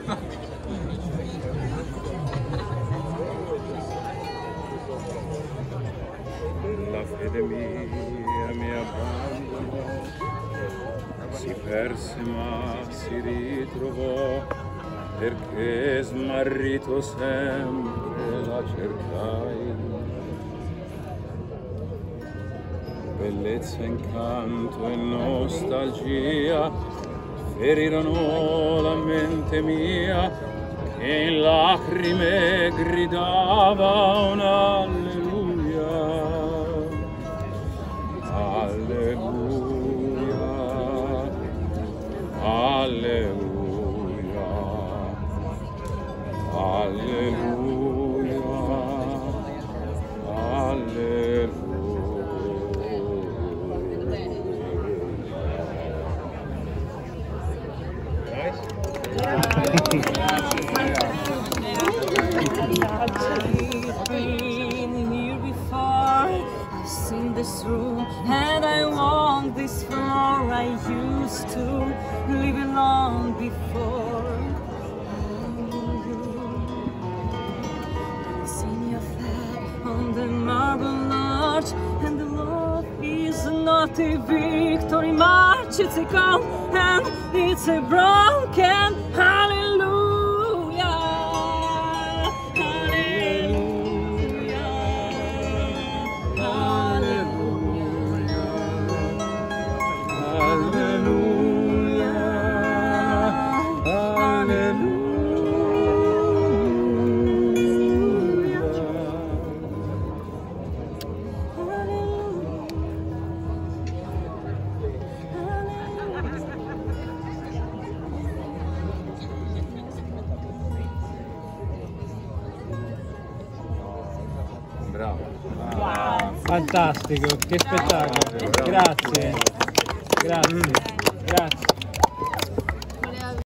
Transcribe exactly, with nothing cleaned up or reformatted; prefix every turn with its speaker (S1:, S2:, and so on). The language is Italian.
S1: La fede mia mi abbandonò, si perse ma si ritrovò, perché smarrito sempre la cercai. Bellezza, incanto e nostalgia ferirono la mente mia, che in lacrime gridava un alleluia. Alleluia, alleluia, alleluia, alleluia.
S2: I've been here before, I've seen this room, and I walked this floor. I used to live alone before. I've seen your flag on the marble arch, and the love is not a victory march, it's a call and it's a broken hallelujah.
S1: Bravo.
S3: Wow. Fantastico, che spettacolo. Grazie. Grazie. Grazie.